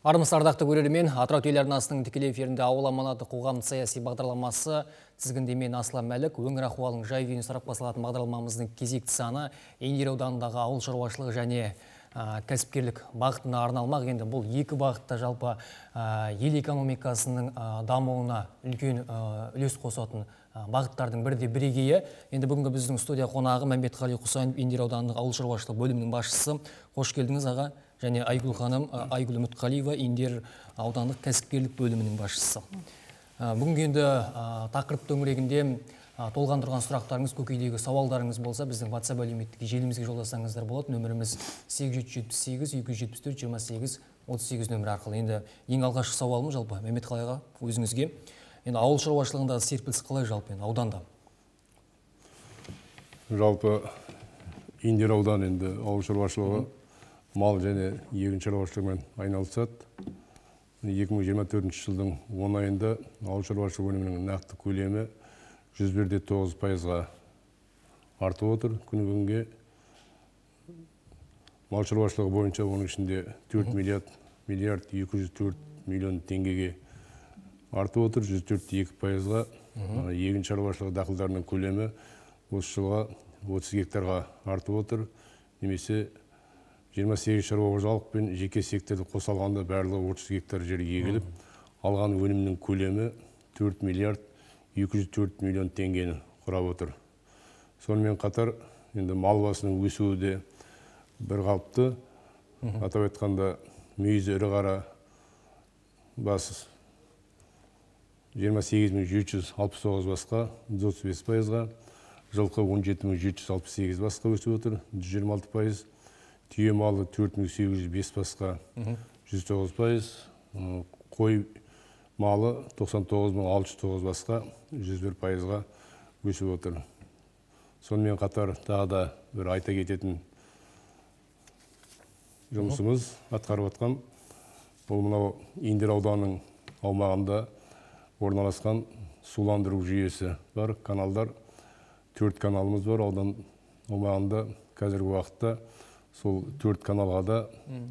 Армысыз ардақты көрермен, Атырау телеарнасының тікелей эфирінде ауыл аманаты қоғамдық саяси бағдарламасы тізгінде мен Аслан Мәлік, өңір ахуалының жай-күйін сұрап басылатын бағдарламамыздың кезекті саны Индер ауданындағы ауыл шаруашылығы және кәсіпкерлік бағытына арналмақ. Енді бұл екі бағытта жалпы ел экономикасының дамуына үлкен үлес қосатын бағыттардың бірде бірегейі. Енді бүгінгі біздің студия қонағы Мәмбетқали Құсайынов, Индер ауданының ауыл шаруашылық бөлімінің басшысы. Қош келдіңіз аға. Және Айгүл ханым, Айгүл Үмітқалиева, Индер аудандық кәсіпкерлік бөлімінің басшысы. Бүгінгі енді тақырып төңірегінде толғандырған сұрақтарыңыз, көкейдегі сауалдарыңыз болса, біздің WhatsApp әлеуметтік желімізге жолдасаңыздар болады. Нөміріміз 878-274-28-38 нөмірі арқылы. Енді ең алғашқы сауалым жалпы Мәмбетқали аға өзіңізге. Енді ауыл шаруашылығындағы серпіліс қалай жалпы ауданда? Жалпы Индер ауданы енді ауыл шаруашылығы мал және егін шаруашылығымен айналысады. 2024 жылдың 10 айында ауыл шаруашылығы өнімінің нақты көлемі 101,9%-ға артып отыр. Күні бүгінге мал шаруашылығы бойынша оның ішінде 4 миллиард 204 миллион теңгеге артып отыр, 104,2%-ға. Егін шаруашылығы дақылдарының көлемі осы жылға 30 гектарға артып отыр. Немесе 28 шаруа қожалық пен жеке секторды қоса алғанда барлығы 30 гектар жер егіліп, алған өнімнің көлемі 4 миллиард 204 миллион теңгені құрап отыр. Сонымен қатар, енді мал басының өсуі де бір қалыпты. Атап айтқанда, мүйізі ірі қара басы 28769 басқа 135%-ға, жылқы 17768 басқа өсіп отыр, 126%. Түйе малы 4805 басқа 109%, қой малы 99609 басқа 101%-ға өсіп отыр. Сонымен қатар тағы да бір айта кететін жұмысымыз атқарып атқан, бұл мынау Индер ауданының аумағында орналасқан суландыру жүйесі бар, каналдар. 4 каналымыз бар аудан аумағында. Қазіргі уақытта сол 4 каналға да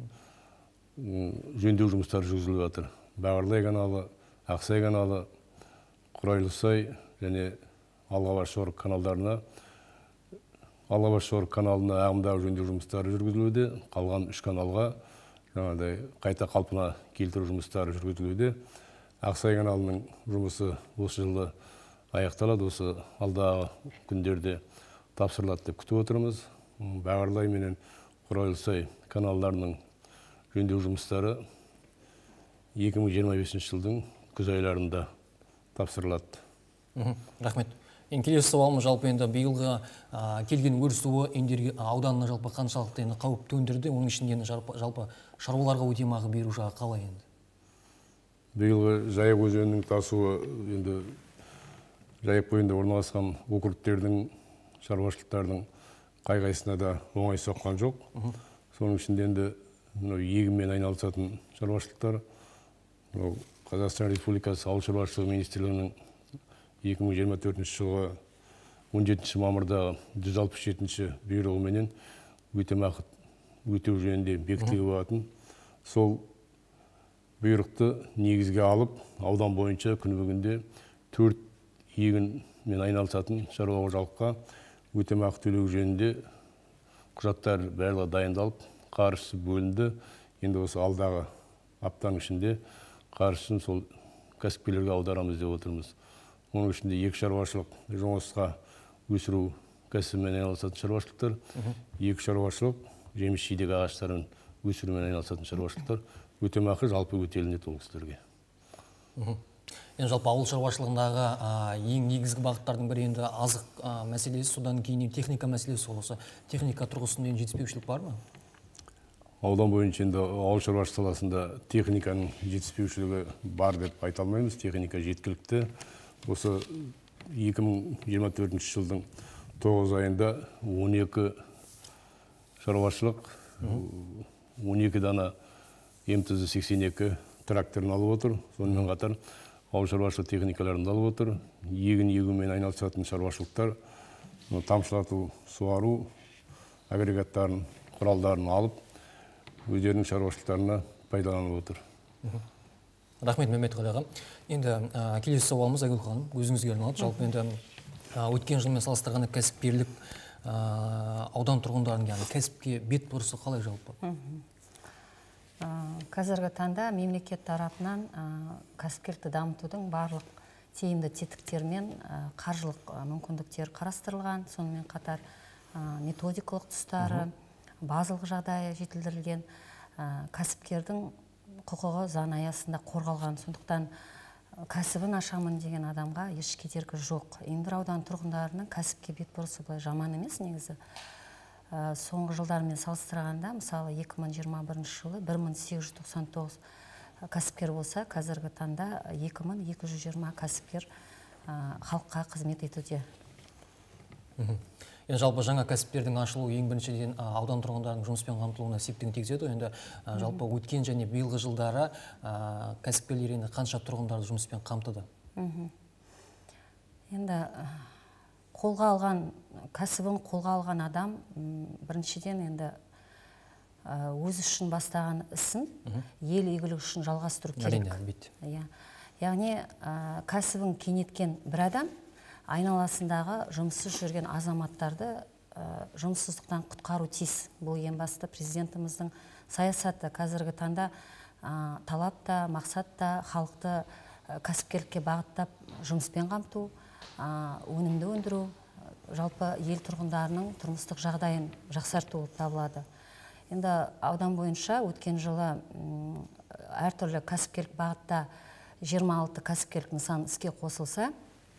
жөндеу жұмыстары жүргізіліп жатыр. Бағарлай каналы, Ақсай каналы, Құрайлысай және Алғабас-Шорық каналдарына, Алғабас-Шорық каналына ағымдағы жөндеу жұмыстары жүргізілуде. Қалған 3 каналға қайта қалпына келтіру жұмыстары жүргізілуде. Ақсай каналының жұмысы осы жылы аяқталады, осы алдағы күндерде тапсырылады деп күтіп отырмыз. Бағарлай менен Құрайлысай каналдарының жөндеу жұмыстары 2025 жылдың күз айларында тапсырылады. Рахмет. Келесі сауалым жалпы енді биылғы келген өрсуі Индер ауданына жалпы қаншалықты қауіп төндірді, оның ішінде жалпы шаруаларға өтемақы беру жағы қалай енді? Биылғы Жайық өзенінің тасуы енді Жайық бойында орналасқан округтердің шаруашылықтардың қай-қайсына да оңай соққан жоқ. Соның ішінде енді егінмен айналысатын шаруашылықтар Қазақстан Республикасы Ауыл шаруашылығы министрлігінің 2024 жылғы 17 мамырда 167 бұйрығыменен өтемақы өтеу жөнінде бекітілген болатын. Сол бұйрықты негізге алып, аудан бойынша күні бүгінде 4 егінмен айналысатын шаруа қожалыққа өтемақы төлеу жөнінде құжаттар барлығы дайындалып, қаржысы бөлінді. Енді осы алдағы аптаның ішінде қаржысын сол кәсіпкерлерге аударамыз деп отырмыз. Оның ішінде екі шаруашылық, жоңғысқа өсіру кәсібімен айналысатын шаруашылықтар, екі шаруашылық, жеміс-жидек ағаштарын өсірумен айналысатын шаруашылықтар өтемақы жалпы өтелінеді ол кісілерге. Енді жалпы ауыл шаруашылығындағы ең негізгі бағыттардың бірі енді азық мәселесі, содан кейін техника мәселесі. Осы техника тұрғысында жетіспеушілік бар ма? Аудан бойынша енді ауыл шаруашылығы саласында техниканың жетіспеушілігі бар деп айта алмаймыз. Техника жеткілікті. Осы 2024 жылдың 9 айында 12 шаруашылық, 12 дана МТЗ-82 тракторын алып отыр. Сонымен қатар ауыл шаруашылық техникаларын алып отыр. Егін егумен айналысатын шаруашылықтар тамшылату, суару агрегаттарын, құралдарын алып, өздерінің шаруашылықтарына пайдаланып отыр. Рахмет Мемет ағам. Енді келесі сауалымыз Айгүл ханым, өзіңізге арналады. Жалпы енді өткен жылмен салыстырғанда кәсіпкерлік аудан тұрғындарының яғни кәсіпке бет бұрысы қалай жалпы? Қазіргі таңда мемлекет тарапынан кәсіпкерлікті дамытудың барлық тиімді тетіктермен қаржылық мүмкіндіктер қарастырылған. Сонымен қатар методикалық тұстары, базалық жағдайы жетілдірілген, кәсіпкердің құқығы заң аясында қорғалған. Сондықтан кәсібін ашамын деген адамға еш кедергі жоқ. Индер ауданы тұрғындарының кәсіпке бетбұрысы былай жаман емес негізі. Соңғы жылдармен салыстырғанда, мысалы 2021 жылы 1899 кәсіпкер болса, қазіргі таңда 2220 кәсіпкер халыққа қызмет етуде. Енді жалпы жаңа кәсіптердің ашылуы ең біріншіден аудан тұрғындарының жұмыспен қамтылуына септігін тигізеді. Енді жалпы өткен және биылғы жылдары кәсіпкерлер енді қанша тұрғындарды жұмыспен қамтыды? Енді кәсібін қолға алған адам біріншіден енді өз үшін бастаған ісін ел игілігі үшін жалғастыру керек. Яғни кәсібін кеңейткен бір адам айналасындағы жұмыссыз жүрген азаматтарды жұмыссыздықтан құтқару тиіс. Бұл ең басты президентіміздің саясаты. Қазіргі таңда талап та, мақсат та халықты кәсіпкерлікке бағыттап жұмыспен қамту, өнімді өндіру, жалпы ел тұрғындарының тұрмыстық жағдайын жақсарту табылады. Енді аудан бойынша өткен жылы әртүрлі кәсіпкерлік бағытта 26 кәсіпкерлік нысан іске қосылса,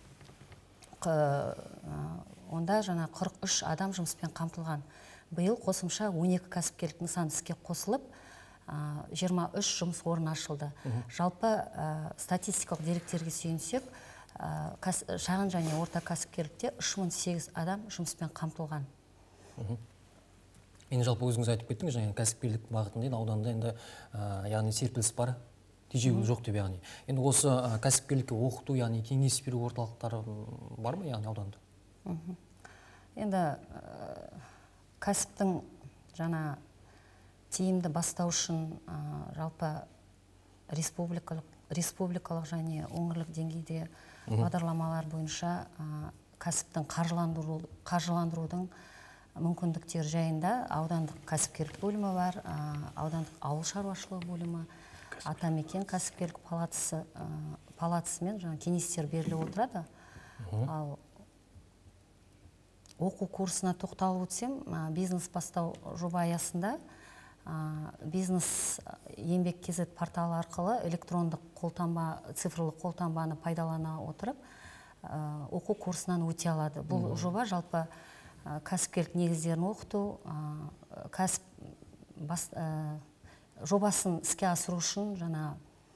онда жаңа 43 адам жұмыспен қамтылған. Биыл қосымша 12 кәсіпкерлік нысан іске қосылып, 23 жұмыс орны ашылды. Жалпы статистикалық деректерге сүйенсек, шағын және орта кәсіпкерлікте 3008 адам жұмыспен қамтылған. Енді жалпы өзіңіз айтып кеттіңіз, жаңа кәсіпкерлік бағытында ауданда енді яғни серпіліс бар, тежеу жоқ деп яғни. Енді осы кәсіпкерлікке оқыту, яғни кеңес беру орталықтары бар ма яғни ауданда? Енді кәсіптің жаңа тиімді бастау үшін жалпы республикалық және өңірлік деңгейде бағдарламалар бойынша кәсіптің қаржыландырудың мүмкіндіктер жайында аудандық кәсіпкерлік бөлімі бар, аудандық ауыл шаруашылығы бөлімі, атамекен кәсіпкерлік палатасымен кеңестер беріліп отырады. Ал оқу курсына тоқталып өтсем, бизнес бастау жоба аясында бизнес еңбек кезет порталы арқылы электрондық цифрлық қолтаңбаны пайдалана отырып оқу курсынан өте алады. Бұл жоба жалпы кәсіпкерлік негіздерін оқыту, жобасын іске асыру үшін жаңа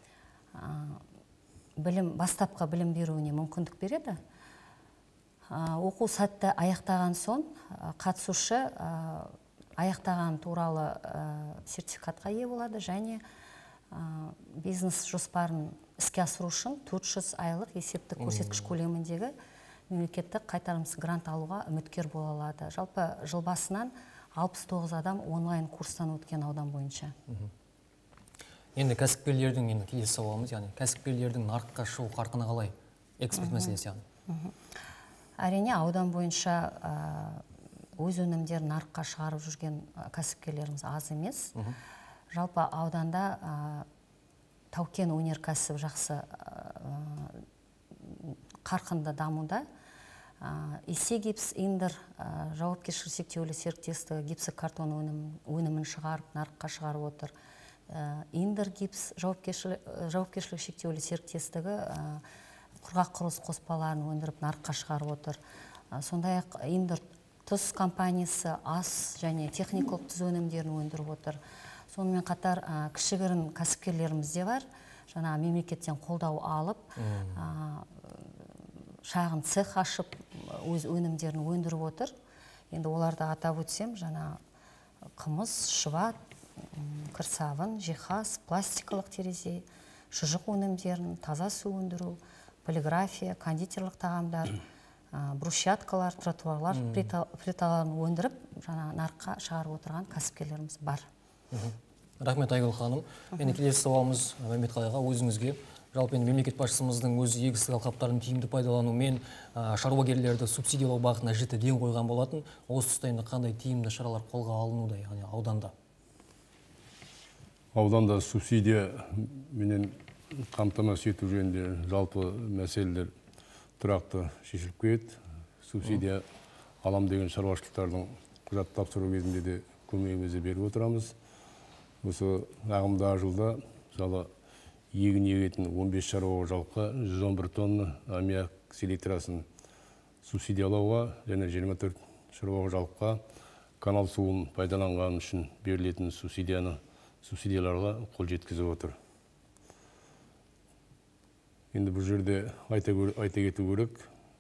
бастапқы білім беруіне мүмкіндік береді. Оқу сәтті аяқтаған соң қатысушы аяқтаған туралы сертификатқа ие болады және бизнес жоспарын іске асыру үшін 400 айлық есептік көрсеткіш көлеміндегі мемлекеттік қайтарымсыз грант алуға үміткер бола алады. Жалпы жыл басынан 69 адам онлайн курстан өткен аудан бойынша. Енді кәсіпкерлердің, енді келесі сауалымыз, яғни кәсіпкерлердің нарыққа шығу қарқыны қалай? Экспорт мәселесі яғни. Әрине аудан бойынша өз өнімдерін нарыққа шығарып жүрген кәсіпкерлеріміз аз емес. Жалпы ауданда тау-кен өнеркәсібі жақсы қарқынды дамуда. Есе гипс Индер жауапкершілігі шектеулі серіктестігі гипсокартон өнімін шығарып, нарыққа шығарып отыр. Индер гипс жауапкершілігі шектеулі серіктестігі құрғақ құрылыс қоспаларын өндіріп, нарыққа шығарып отыр. Сондай-ақ Индер тұз компаниясы ас және техникалық тұз өнімдерін өндіріп отыр. Сонымен қатар кішігірім кәсіпкерлеріміз де бар. Жаңа мемлекеттен қолдау алып, шағын цех ашып, өз өнімдерін өндіріп отыр. Енді оларды атап өтсем, жаңа қымыз, шұбат, кірсабын, жиһаз, пластикалық терезе, шұжық өнімдерін, таза су өндіру, полиграфия, кондитерлік тағамдар, брусчаткалар, тротуарлар плиталарын өндіріп, жаңа нарыққа шығарып отырған кәсіпкерлеріміз бар. Рахмет Айгүл ханым. Енді келесі сауалымыз Мәмбетқалиға, өзіңізге. Жалпы енді мемлекет басшысымыздың өз егістік алқаптарын тиімді пайдаланумен шаруагерлерді субсидиялау бағытына жіті ден қойған болатын. Осы тұста енді қандай тиімді шаралар қолға алынуда, яғни ауданда? Ауданда субсидия менен қамтамасыз ету жөнінде жалпы мәселелер тұрақты шешіліп келеді. Субсидия алам деген шаруашылықтардың құжат тапсыру кезінде де көмегімізді беріп отырамыз. Осы ағымдағы жылда мысалы егін егетін 15 шаруа қожалыққа 111 тонна аммиак селитрасын субсидиялауға және 24 шаруа қожалыққа канал суын пайдаланған үшін берілетін субсидияларға қол жеткізіп отыр. Енді бұл жерде айта кету керек,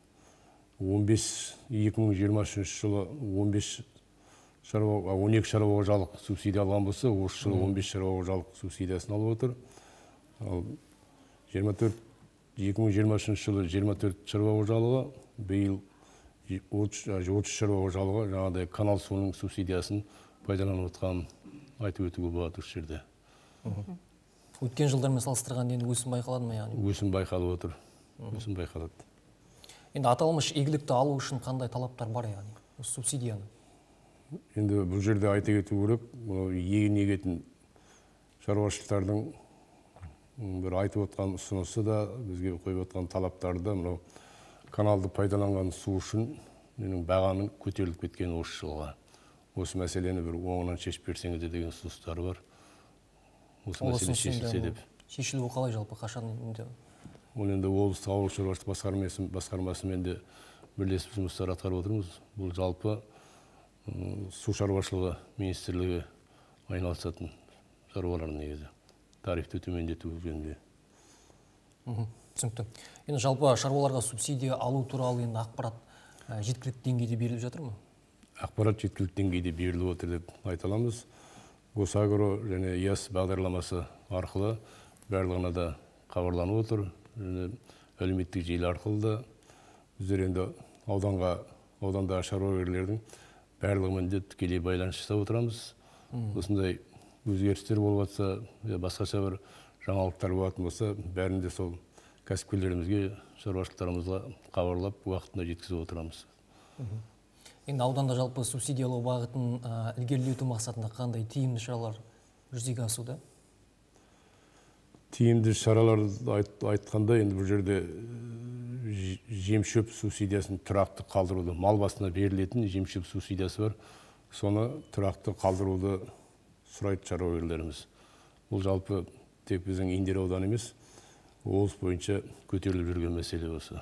2023 жылы 12 шаруа қожалық субсидия алған болса, осы жылы 15 шаруа қожалық субсидиясын алып отыр. Ал 2023 жылы 24 шаруа қожалығы, биыл 30 шаруа қожалығы жаңағыдай канал суының субсидиясын пайдаланып отқанын айтып өтуге болады осы жерде. Өткен жылдармен салыстырғанда енді өсім байқалады ма, яғни? Өсім байқалып отыр. Өсім байқалады. Енді аталмыш игілікті алу үшін қандай талаптар бар, яғни субсидияны? Енді бұл жерде айта кету керек, егін егетін шаруашылықтардың бір айтып отқан ұсынысы да, бізге қойып отқан талаптары да, мынау каналды пайдаланған су үшін менің бағаның көтеріліп кеткен осы жылға. Осы мәселені бір оңынан шешіп берсеңіздер деген ұсыныстары бар. Осы мәселе шешілсе деп. Шешілуі қалай жалпы, қашан енді? Ол енді облыстық ауыл шаруашылық басқармасымен де бірлесіп жұмыстар атқарып отырмыз. Бұл жалпы су шаруашылығы министрлігі айналысатын шаруалар негізі. Тарифті төмендету жөнінде. Түсінікті. Енді жалпы шаруаларға субсидия алу туралы енді ақпарат жеткілікті деңгейде беріліп жатыр ма? Ақпарат жеткілікті деңгейде беріліп отыр деп айта аламыз. Госагро және ЕАС бағдарламасы арқылы барлығына да хабарланып отыр. Әлеуметтік желі арқылы да біздер енді аудандағы шаруагерлердің барлығымен де тікелей байланыс жасап отырамыз. Осындай өзгерістер болып жатса, басқаша бір жаңалықтар болатын болса, бәрінде сол кәсіпкерлерімізге, шаруашылықтарымызға хабарлап, уақытында жеткізіп отырамыз. Енді ауданда жалпы субсидиялау бағытын ілгерілету мақсатында қандай тиімді шаралар жүзеге асуда? Тиімді шаралар айтқанда, енді бұл жерде жем-шөп субсидиясын тұрақты қалдыруды, мал басына берілетін жем-шөп субсидиясы бар, соны тұрақты қалдыруды сұрайды шаруагерлеріміз. Бұл жалпы тек біздің Индер ауданы емес, облыс бойынша көтеріліп жүрген мәселе осы.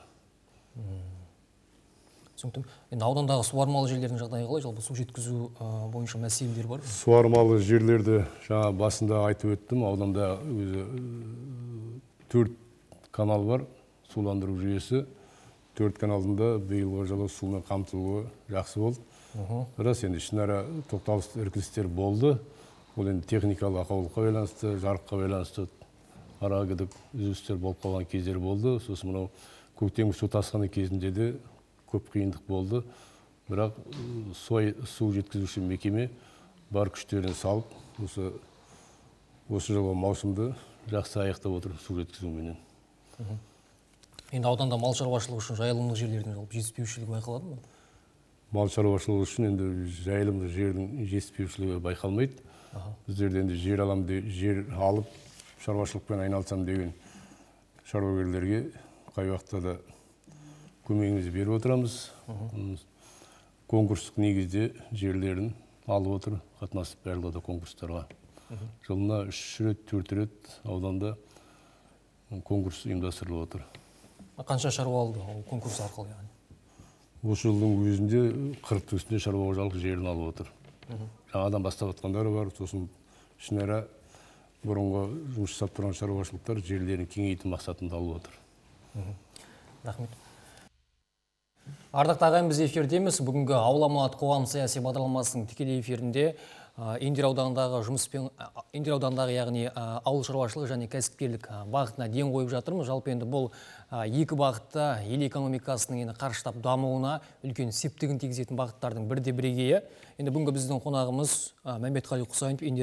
Түсінікті. Енді аудандағы суармалы жерлердің жағдайы қалай, жалпы су жеткізу бойынша мәселелер бар? Суармалы жерлерді жаңа басында айтып өттім. Ауданда өзі 4 канал бар, суландыру жүйесі. 4 каналында биылғы жылы сумен қамтылуы жақсы болды. Рас, енді ішінара тоқталыс іркілістер болды. Ол енді техникалық ақаулыққа байланысты, жарыққа байланысты арагідік үзілістер болып қалған кездер болды. Сосын мынау көктемгі су тасқыны кезінде де көп қиындық болды. Бірақ су жеткізуші мекеме бар күштерін салып, осы жылғы маусымды жақсы аяқтап отыр су жеткізуменен. Енді ауданда мал шаруашылығы үшін жайылымдық жерлердің жалпы жетіспеушілігі байқалады ма? Мал шаруашылығы үшін енді жайылымдық жердің жетіспеушілігі байқалмайды. Біздерде енді жер алып шаруашылықпен айналысам деген шаруагерлерге қай уақытта да көмегімізді беріп отырамыз. Конкурстық негізде жерлерін алып отыр, қатынасып барлығы конкурстарға. Жылына 3 рет, 4 рет ауданда конкурс ұйымдастырылып отыр. Қанша шаруа алды ол конкурс арқылы, яғни? Осы жылдың өзінде 40 үстінде шаруа қожалық жерін алып отыр. Жаңадан бастап атқандары бар, сосын ішінара бұрынғы жұмыс жасап тұрған шаруашылықтар жерлерін кеңейту мақсатында алып отыр. Рахмет. Ардақты ағайын, біз эфирдеміз. Бүгінгі ауыл аманат қоғам саяси бағдарламасының тікелей эфирінде Индер аудандағы яғни ауыл шаруашылығы және кәсіпкерлік бағытына ден қойып жатырмыз. Жалпы енді бұл екі бағытта ел экономикасының қарыштап дамуына үлкен септігін тигізетін бағыттардың бірде бірегейі. Енді бүгінгі біздің қонағымыз Мәмбетқали Құсайынов, Индер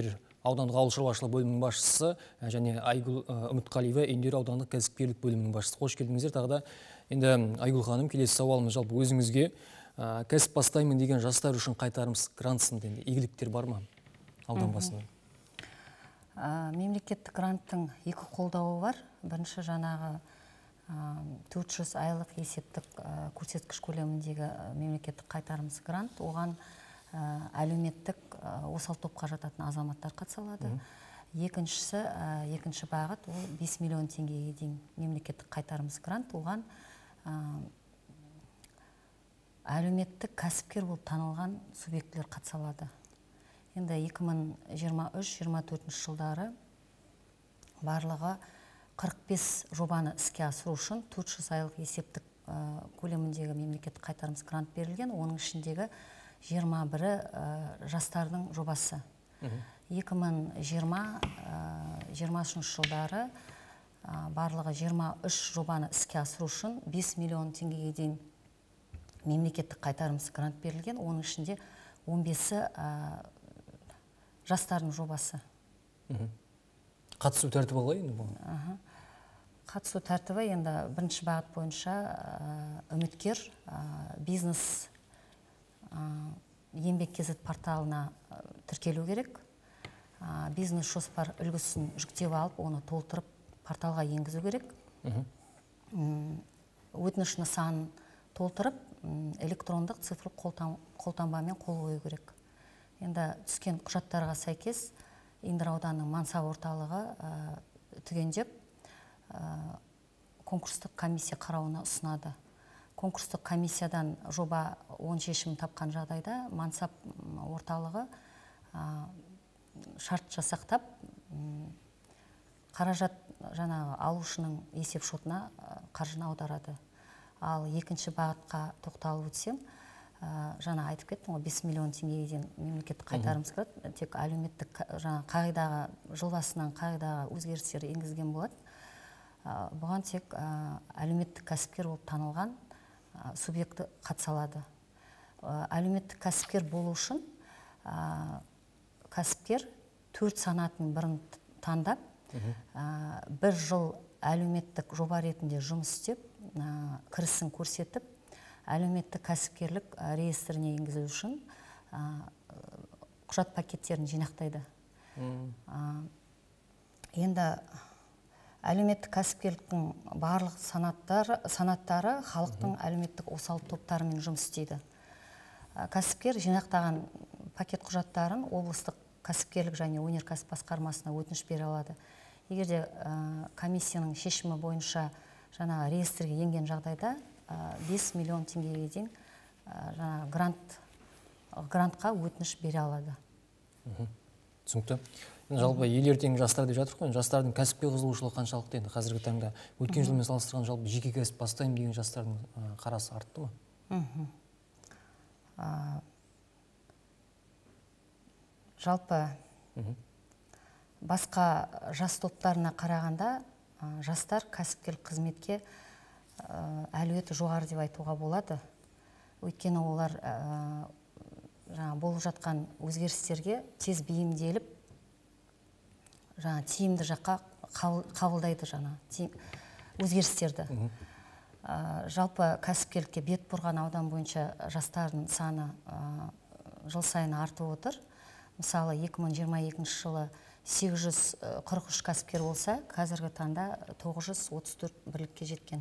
аудандық ауыл шаруашылығы бөлімінің басшысы және Айгүл Үмітқалиева Индер аудандық кәсіпкерлік бөлімінің басшысы. Қош келдіңіздер. Тағы да енді Айгүл ханым, келесі сауалымыз жалпы өзіңізге кәсіп бастаймын деген жастар үшін қайтарымсыз грант сынды игіліктер бар ма аудан басында? Мемлекеттік гранттың екі қолдауы бар. Бірінші жаңағы 400 айлық есептік көрсеткіш көлеміндегі мемлекеттік қайтарымсыз грант. Оған әлеуметтік осал топқа жататын азаматтар қатыса алады. Екінші бағыт ол 5 миллион теңгеге дейін мемлекеттік қайтарымсыз грант. Оған әлеуметтік кәсіпкер болып танылған субъектілер қатыса алады. Енді 2023-2024 жылдары барлығы 45 жобаны іске асыру үшін 400 айлық есептік көлеміндегі мемлекеттік қайтарымсыз грант берілген. Оның ішіндегі 21-і жастардың жобасы. 2020-2023 жылдары барлығы 23 жобаны іске асыру үшін 5 миллион теңгеге дейін мемлекеттік қайтарымсыз грант берілген. Оның ішінде 15-і жастардың жобасы. Қатысу тәртібі қалай енді бұл? Қатысу тәртібі енді бірінші бағыт бойынша үміткер бизнес еңбек кезет порталына тіркелу керек. Бизнес жоспар үлгісін жүктеп алып, оны толтырып порталға енгізу керек. Өтініш нысанын толтырып, электрондық цифрлық қолтаңбамен қол қою керек. Енді түскен құжаттарға сәйкес Индер ауданының Мансап орталығы түгендеп конкурстық комиссия қарауына ұсынады. Конкурстық комиссиядан жоба оң шешімін тапқан жағдайда Мансап орталығы шарт жасақтап қаражат жаңағы алушының есеп шотына қаржыны аударады. Ал екінші бағытқа тоқталып өтсем, жаңа айтып кеттім ғой, 5 миллион теңгеге дейін мемлекеттік қайтарымсыз грант, тек әлеуметтік қағидаға, жыл басынан қағидаға өзгерістер енгізген болады. Бұған тек әлеуметтік кәсіпкер болып танылған субъекті қатыса алады. Әлеуметтік кәсіпкер болу үшін кәсіпкер 4 санаттың бірін таңдап, 1 жыл әлеуметтік жоба ретінде жұмыс істеп, кірісін көрсетіп, әлеуметтік кәсіпкерлік реестріне енгізу үшін құжат пакеттерін жинақтайды. Енді әлеуметтік кәсіпкерліктің барлық санаттары халықтың әлеуметтік осал топтарымен жұмыс істейді. Кәсіпкер жинақтаған пакет құжаттарын облыстық кәсіпкерлік және өнеркәсіп басқармасына өтініш бере алады. Егер де комиссияның шешімі бойынша жаңа реестрге енген жағдайда 5 миллион теңгеге дейін грантқа өтініш бере алады. Түсінікті. Жалпы ел ертеңгі жастар деп жатыр ғой, жастардың кәсіпке қызығушылығы қаншалықты енді қазіргі таңда өткен жылмен салыстырған жалпы жеке кәсіп бастаймын деген жастардың қарасы артты ма? Жалпы басқа жас топтарына қарағанда жастар кәсіпкерлік қызметке әлеуеті жоғары деп айтуға болады. Өйткені олар болып жатқан өзгерістерге тез бейімделіп, тиімді жаққа қабылдайды өзгерістерді. Жалпы кәсіпкерлікке бет бұрған аудан бойынша жастардың саны жыл сайын артып отыр. Мысалы 2022 жылы 843 кәсіпкер болса, қазіргі таңда 934 бірлікке жеткен.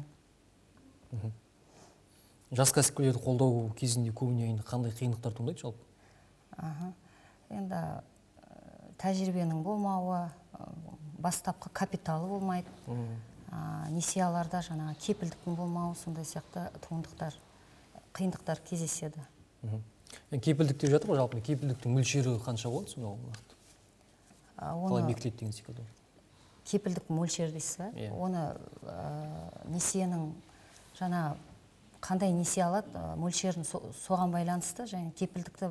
Жас кәсіпкерлерді қолдау кезінде көбіне қандай қиындықтар туындайды жалпы? Енді тәжірибенің болмауы, бастапқы капиталы болмайды, несияларда кепілдіктің болмауы, сондай сияқты қиындықтар кездеседі. Кепілдік деп жатыр ғой, жалпы кепілдіктің мөлшері қанша болады сонда ол нақты? Қалай бекітіледі деген секілді? Кепілдік мөлшері дейсіз бе? Оны несиенің қандай несие алады, мөлшерін соған байланысты, және кепілдікті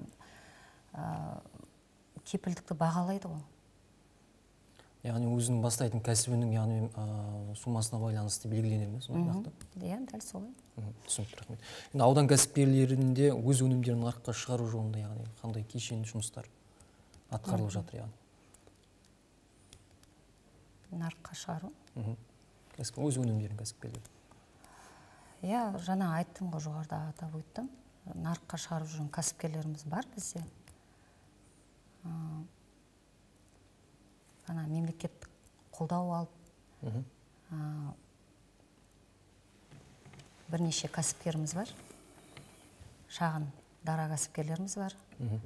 бағалайды ғой. Яғни өзінің бастайтын кәсібінің сумасына байланысты белгіленер ме? Иә, дәл солай. Түсінікті, рахмет. Аудан кәсіпкерлерінде өз өнімдерін нарыққа шығару жолында қандай кешенді жұмыстар атқарылып жатыр? нарыққа шығару. Өз өнімдерін кәсіпкерлер. Иә, жаңа айттым ғой, жоғарыда атап өттім. Нарыққа шығарып жүрген кәсіпкерлеріміз бар бізде. Ана мемлекеттік қолдау алып, бірнеше кәсіпкеріміз бар. Шағын дара кәсіпкерлеріміз бар.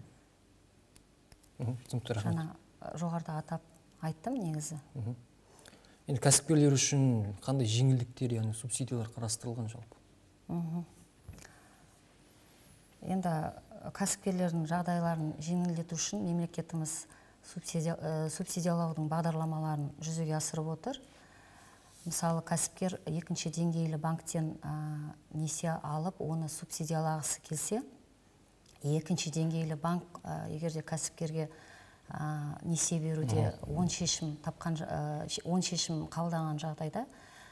Жаңа жоғарыда атап айттым негізі. Енді кәсіпкерлер үшін қандай жеңілдіктер, яғни субсидиялар қарастырылған жалпы? Енді кәсіпкерлердің жағдайларын жеңілдету үшін мемлекетіміз субсидиялаудың бағдарламаларын жүзеге асырып отыр. Мысалы, кәсіпкер екінші деңгейлі банктен несие алып, оны субсидиялағысы келсе, екінші деңгейлі банк егерде кәсіпкерге несие беруде оң шешім қабылданған жағдайда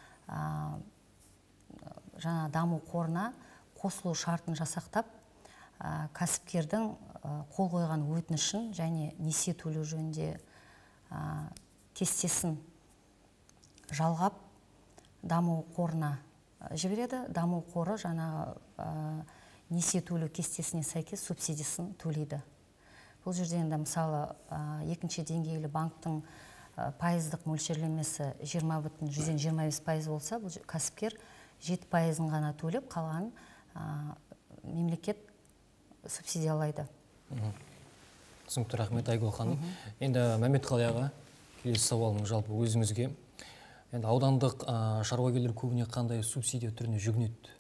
жаңа даму қорына қосылу шартын жасақтап, кәсіпкердің қол қойған өтінішін және несие төлеу жөнінде кестесін жалғап даму қорына жібереді. Даму қоры жаңа несие төлеу кестесіне сәйкес субсидиясын төлейді. Бұл жерде енді мысалы екінші деңгейлі банктың пайыздық мөлшерлемесі 20,125% болса, бұл кәсіпкер 7% ғана төлеп, қалған мемлекет субсидиялайды. Түсінікті, рахмет Айгүл ханым. Енді Мәметқали аға, келесі сауалым жалпы өзіңізге. Енді аудандық шаруагерлер көбіне қандай субсидия түріне жүгінеді?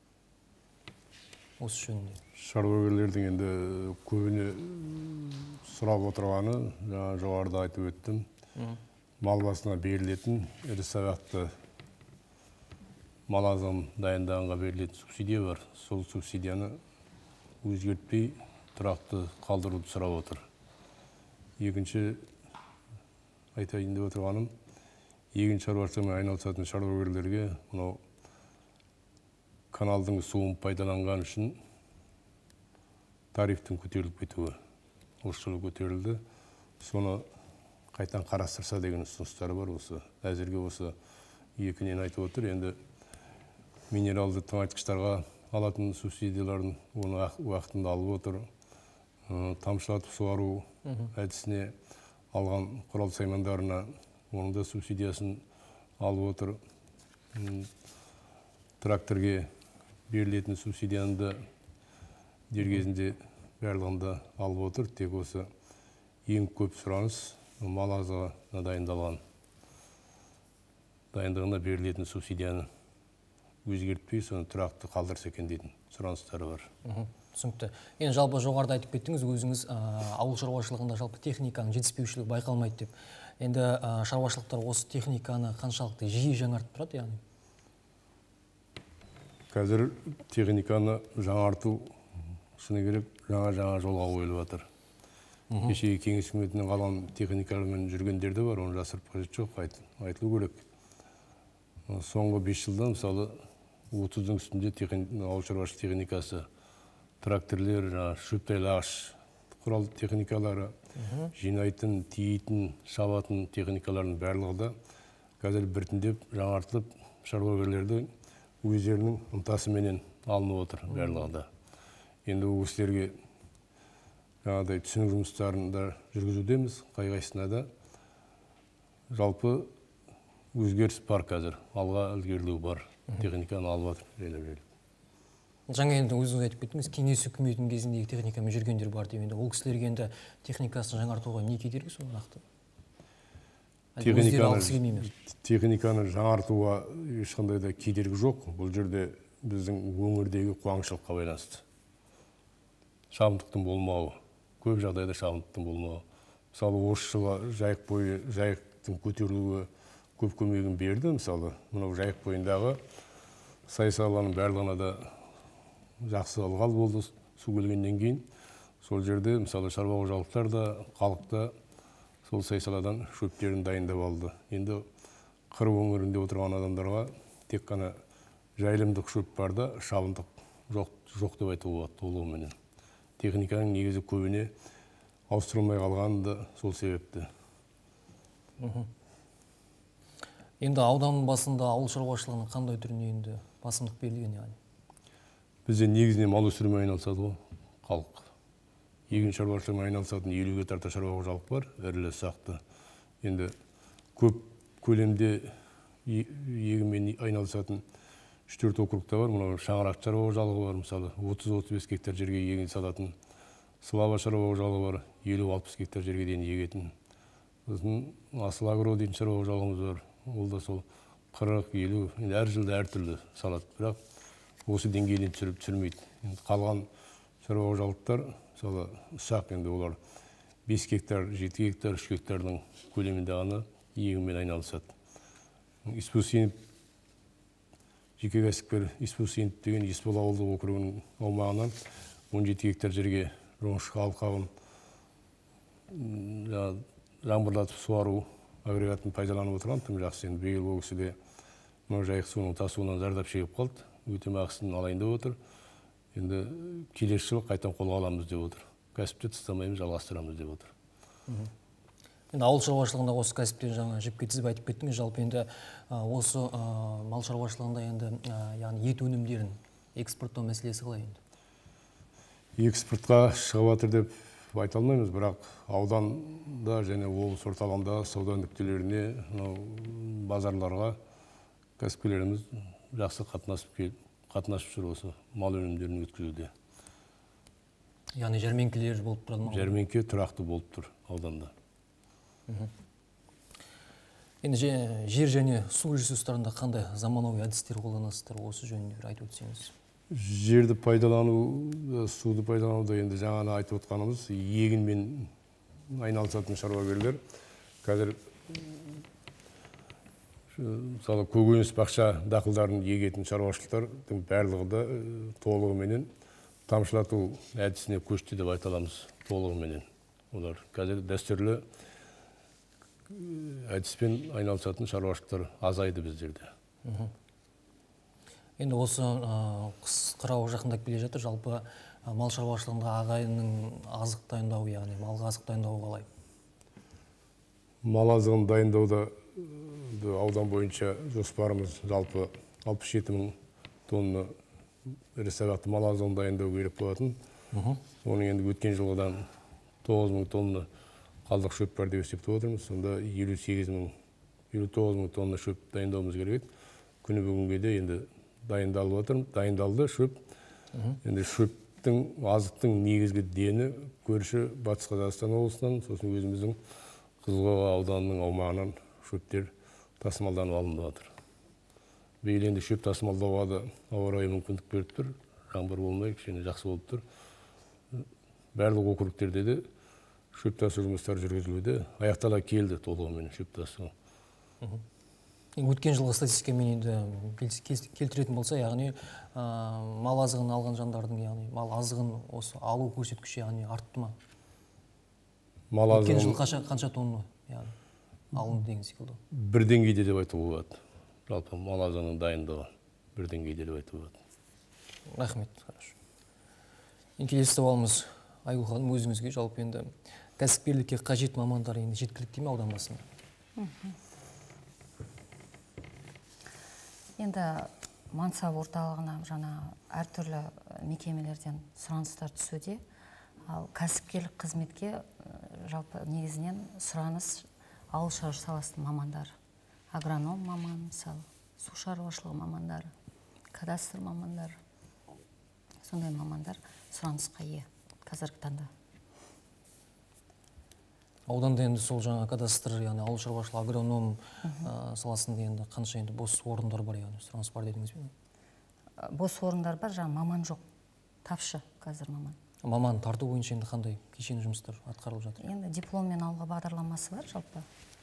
Осы жөнінде. Шаруагерлердің енді көбіне сұрап отырғаны, жоғарыда айтып өттім, мал басына берілетін ірі сағақты мал азығын дайындағанға берілетін субсидия бар. Сол субсидияны өзгертпей тұрақты қалдыруды сұрап отыр. Екінші айтайын деп отырғаным, егін шаруашылығымен айналысатын шаруагерлерге мынау каналдың суын пайдаланған үшін тарифтің көтеріліп кетуі. Осы жылы көтерілді. Соны қайтан қарастырса деген ұсыныстары бар. Осы әзірге осы екінен айтып отыр. Енді минералды тыңайтқыштарға алатын субсидияларын оны уақытында алып отыр. Тамшылатып суару әдісіне алған құрал саймандарына оның да субсидиясын алып отыр. Тракторге берілетін субсидияны да дер кезінде барлығында алып отыр. Тек осы ең көп сұраныс мал азығына дайындалған. Дайындығына берілетін субсидияны өзгертпей, соны тұрақты қалдырса екен дейтін сұраныстары бар. Түсінікті. Енді жалпы жоғарыда айтып кеттіңіз, өзіңіз ауыл шаруашылығында жалпы техниканың жетіспеушілігі байқалмайды деп. Енді шаруашылықтар осы техниканы қаншалықты жиі жаңартып тұрады, яғни? Қазір техниканы жаңарту шыны керек жаңа жолға қойылып жатыр. Кешегі кеңес үкіметінен қалған техникалармен жүргендер де бар, оны жасырып қажет жоқ, айтылу керек. Соңғы 5 жылда мысалы 30-дің үстінде ауыл шаруашылық техникасы, тракторлер, шөптайлағыш құрал техникалары, жинайтын, тиейтін, шабатын техникалардың барлығы да қазір біртіндеп жаңартылып, шаруагерлерді өздерінің ынтасыменен алынып отыр барлығы да. Енді ол кісілерге жаңағыдай түсінік жұмыстарын да жүргізудеміз, қай-қайсысына да жалпы өзгеріс бар қазір, алға ілгерілеу бар, техниканы алып жатыр. Жаңа енді өзіңіз айтып кеттіңіз, кеңес үкіметінің кезіндегі техникамен жүргендер бар деп, енді ол кісілерге енді техникасын жаңартуға не кедергі сол нақты? Техниканы жаңартуға ешқандай да кедергі жоқ. Бұл жерде біздің өңірдегі қуаңшылыққа байланысты. Шабындықтың болмауы, көп жағдайда шабындықтың болмауы. Мысалы, осы жылы жайық бойы, жайықтың көтерілуі көп көмегін берді. Мысалы, мынау жайық бойындағы сайысаланың барлығына да жақсы ылғал болды су келгеннен кейін. Сол жерде, мысалы, шаруа қожалықтар да, халық да сол сайысаладан шөптерін дайындап алды. Енді қыр өңірінде отырған адамдарға тек қана жайылымдық шөп бар да, шабындық жоқ деп айтуға болады толығыменен. Техниканың негізі көбіне ауыстырылмай қалғаны да сол себепті. Енді ауданның басында ауыл шаруашылығының қандай түріне енді басымдық берілген яғни? Бізде негізінен мал өсірумен айналысады ғой халық. Егін шаруашылығымен айналысатын 50-ге тарта шаруа қожалық бар, ірілі ұсақты. Енді көп көлемде егінмен айналысатын 3-4 округта бар. Мынау Шаңырақ шаруа қожалығы бар, мысалы 30-35 гектар жерге егін салатын. Слава шаруа қожалығы бар, 50-60 гектар жерге дейін егетін. Сосын Асыл агро дейтін шаруа қожалығымыз бар. Ол да сол 40-50, әр жылда әртүрлі салады. Бірақ осы деңгейден түсірмейді. Қалған шаруа қожалықтар, мысалы ұсақ, енді олар 5 гектар, 7 гектар, 3 гектардың көлемінде ғана егінмен айналысады. Испусинов, жеке кәсіпкер Испусинов деген Еспол ауылдық округінің аумағынан 17 гектар жерге жоңышқа алқабын жаңбырлатып суару агрегатын пайдаланып отырған. Тым жақсы. Енді биыл ол кісі де жайық суының тасуынан зардап шегіп қалды. Өтем ақысын алайын деп отыр. Енді келесі жылы қайтадан қолға аламыз деп отыр. Кәсіпті тастамаймыз, жалғастырамыз деп отыр. Енді ауыл шаруашылығында осы кәсіптен жаңа жіпке тізіп айтып кеттіңіз. Жалпы енді осы мал шаруашылығында енді яғни ет өнімдерін экспорттау мәселесі қалай енді? Экспортқа шығып жатыр деп айта алмаймыз, бірақ ауданда және облыс орталығында сауда нүктелеріне, базарларға кәсіпкерлеріміз жақсы қатынасып жүр осы мал өнімдерін өткізуде. Яғни жәрмеңкелер болып тұрады ма? Жәрмеңке тұрақты болып тұр ауданда. Енді жер және су ресурстарында қандай заманауи әдістер қолданасыздар, осы жөнінде айтып өтсеңіз? Жерді пайдалану, суды пайдалануда енді жаңа айтып отқанымыз, егінмен айналысатын шаруагерлер қазір мысалы көкөніс бақша дақылдарын егетін шаруашылықтардың барлығы да толығыменен тамшылату әдісіне көшті деп айта аламыз. Толығыменен олар қазір дәстүрлі әдіспен айналысатын шаруашылықтар азайды біздерде. Енді осы қыс қырауы жақындап келе жатыр. Жалпы мал шаруашылығында ағайынның азық дайындауы, яғни малға азық дайындауы қалай? Мал азығын дайындауда аудан бойынша жоспарымыз жалпы 67 мың тонна ірі сабақты мал азығын дайындау керек болатын. Оның енді өткен жылғыдан 9 мың тонна қалдық шөп бар деп есептеп отырмыз. Сонда 59 мың тонна шөп дайындауымыз керек. Күні бүгінге де енді дайындалды шөп. Енді шөптің, азықтың негізгі дені көрші Батыс Қазақстан облысынан, сосын өзіміздің Қызылқоға ауданының аумағынан шөптер тасымалданып алынып жатыр. Биыл енді шөп тасымалдауға да ауа райы мүмкіндік беріп тұр. Жаңбыр болмай, кішкене жақсы болып тұр. Барлық округтерде де шөп тасу жұмыстары жүргізілуде. Аяқтала келді толығымен шөп тасу. Өткен жылғы статистикамен енді келтіретін болса, яғни мал азығын алған жандардың, яғни мал азығын осы алу көрсеткіші яғни артты ма? Өткен жыл қанша тонна алынды деген секілді? Бір деңгейде деп айтуға болады. Жалпы мал азығының дайындығы бір деңгейде деп айтуға болады. Рахмет, хорошо. Келесі сауалымыз Айгүл ханым, өзіңізге жалпы енді кәсіпкерлікке қажет мамандар енді жеткілікті ме аудан басында? Енді мансап орталығына жаңа әртүрлі мекемелерден сұраныстар түсуде. Ал кәсіпкерлік қызметке жалпы негізінен сұраныс ауыл шаруашылығы саласының мамандары. Агроном маман, мысалы, су шаруашылығы мамандары, кадастр мамандары. Сондай мамандар сұранысқа ие қазіргі таңда. Ауданда енді сол жаңа кадастр, яғни ауыл шаруашылығы агроном саласында енді қанша енді бос орындар бар, яғни сұраныс бар дедіңіз бе? Бос орындар бар, жаңа маман жоқ. Тапшы қазір маман. Маман тарту бойынша енді қандай кешенді жұмыстар атқарылып жатыр? Енді дипломмен алуға бағдарламасы бар жалпы.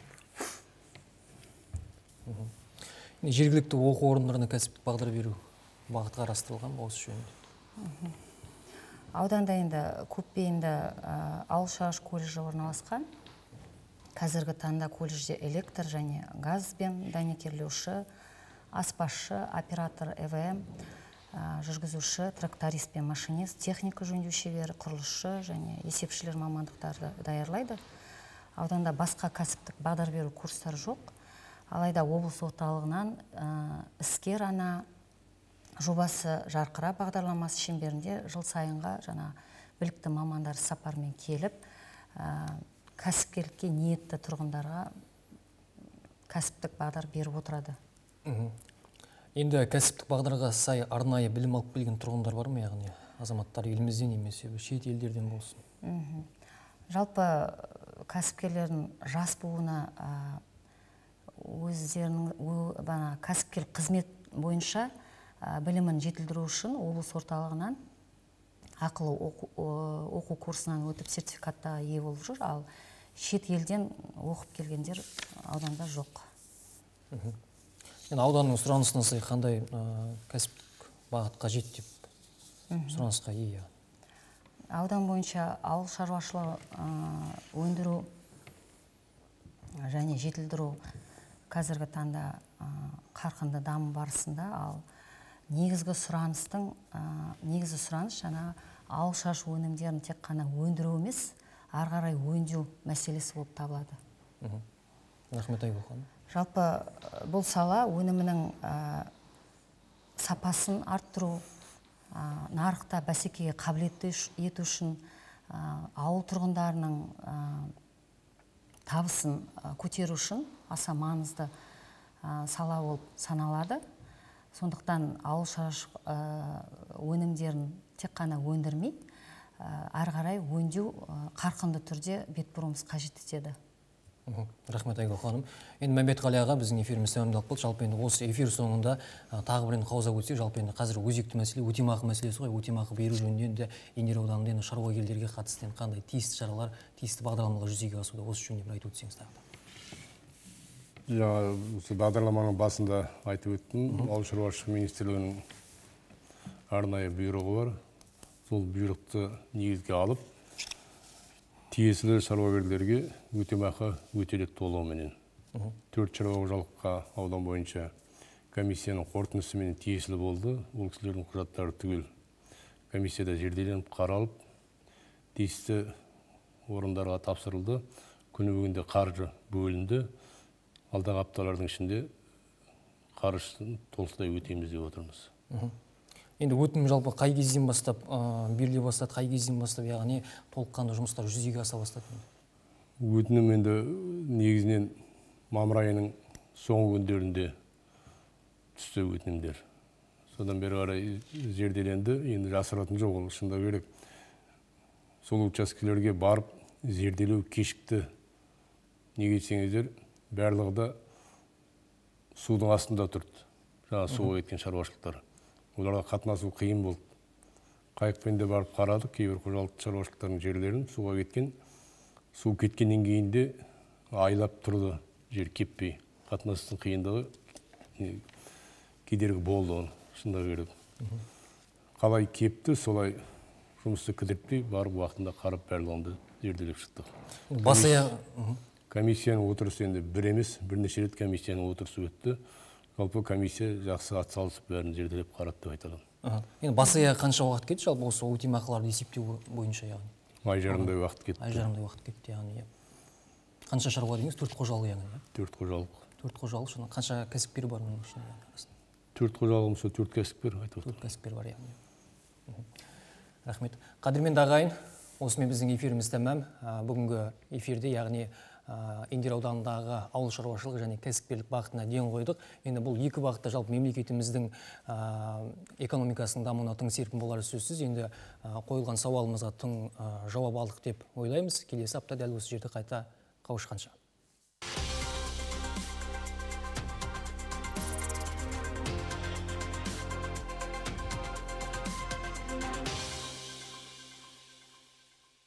Жергілікті оқу орындарына кәсіптік бағдар беру бағытқа қарастырылған осы жөнінде? Ауданда енді көпбейінді ауыл шаруашылығы колледжі орналасқан. Қазіргі таңда колледжде электр және газбен дәнекерлеуші, аспазшы, оператор ЭВМ, жүргізуші, тракторист пен машинист, техника жөндеу шебері, құрылысшы және есепшілер мамандықтарды даярлайды. Ауданда басқа кәсіптік бағдар беру курстары жоқ. Алайда облыс орталығынан іскер ана жобасы жарқыра бағдарламасы шеңберінде жыл сайынға жаңа білікті мамандар сапармен келіп, кәсіпкерлікке ниетті тұрғындарға кәсіптік бағдар беріп отырады. Енді кәсіптік бағдарға сай арнайы білім алып келген тұрғындар бар ма, яғни азаматтар елімізден немесе шет елдерден болсын? Жалпы кәсіпкерлердің жас буыны өздерінің кәсіпкерлік қызмет бойынша білімін жетілдіру үшін облыс орталығынан ақылы оқу курсынан өтіп сертификатқа ие болып жүр, ал шет елден оқып келгендер ауданда жоқ. Ауданның сұранысына сай қандай кәсіптік бағыт қажет деп сұранысқа ие? Аудан бойынша ауыл шаруашылығы өндіру және жетілдіру қазіргі таңда қарқынды даму барысында, ал негізгі сұраныс жаңа ауыл шаруашылығы өнімдерін тек қана өндіру емес, ары қарай өңдеу мәселесі болып табылады. Рахмет Айгүл ханым. Жалпы бұл сала өнімінің сапасын арттыру, нарықта бәсекеге қабілетті ету үшін, ауыл тұрғындарының табысын көтеру үшін аса маңызды сала болып саналады. Сондықтан ауыл шаруашылығы өнімдерін тек қана өндірмей, ары қарай өңдеу қарқынды түрде бет-бұруымыз қажет етеді. Рахмет Айгүл ханым. Енді Мәмбетқали аға, біздің эфиріміз тәмамдалып қалды. Жалпы енді осы эфир соңында тағы бір қаузап өтсек, жалпы енді қазір өзекті мәселе өтемақы мәселесі ғой. Өтемақы беру жөнінде Индер ауданында енді шаруагерлерге қатысты қандай тиісті шаралар, тиісті бағдарламалар жүзеге асуда, осы жөнінде бір айтып өтсеңіз тағы. Осы бағдарламаның басында айтып өттім, ауыл шаруашылығы министрлігінің арнайы бұйрығы бар. Сол бұйрықты негізге алып, тиесілі шаруагерлерге өтемақы өтеледі толығыменен. 4 шаруа қожалыққа аудан бойынша комиссияның қорытындысымен тиесілі болды. Ол кісілердің құжаттары түгел комиссияда зерделеніп қаралып, тиісті орындарға тапсырылды. Күні бүгінде қаржы бөлінді. Алдағы апталардың ішінде қаржысын толықтай өтеміз деп отырмыз. Енді өтінім жалпы қай кезден бастап беріле бастады, қай кезден бастап, яғни толыққанды жұмыстар жүзеге аса бастады? Өтінім енді негізінен мамыр айының соңғы күндерінде түсті өтінімдер. Содан бері қарай зерделенді, енді жасыратын жоқ, ол шындау керек. Сол учаскелерге барып зерделеу кешікті. Неге десеңіздер, барлығы да судың астында тұрды. Жаңа суға кеткен шаруашылықтар. Оларға қатынасу қиын болды. Қайықпен де барып қарадық, кейбір қожалық шаруашылықтардың жерлерін суға кеткен. Су кеткеннен кейін де айлап тұрды, жер кеппей. Қатынастың қиындығы кедергі болды, шындау керек. Қалай кепті, солай жұмысты кідіртпей, барып уақытында қарап барлығында зерделеп шықтық. Комиссияның отырысы енді бір емес, бірнеше рет комиссияның отырысы өтті. Жалпы комиссия жақсы атсалысып бәрін зерделеп қарады деп айталым. Енді басыя қанша уақыт кетті жалпы осы өтемақыларды есептеу бойынша, яғни? Ай жарымдай уақыт кетті. Ай жарымдай уақыт кетті, яғни. Қанша шаруа деңіз? 4 қожалық, яғни? 4 қожалық. 4 қожалық, шын қанша кәсіпкер бар оның ішінде? 4 қожалығымыз 4 кәсіпкер айтып отыр. 4 кәсіпкер бар, яғни. Рахмет. Қадірменді ағайын, осымен біздің эфиріміз тәмам. Бүгінгі эфирде, яғни Индер ауданындағы ауыл шаруашылығы және кәсіпкерлік бағытына ден қойдық. Енді бұл екі бағытта жалпы мемлекетіміздің экономикасының дамуына тың серпін болары сөзсіз. Енді қойылған сауалымызға тың жауап алдық деп ойлаймыз. Келесі апта дәл осы жерде қайта қауышқанша.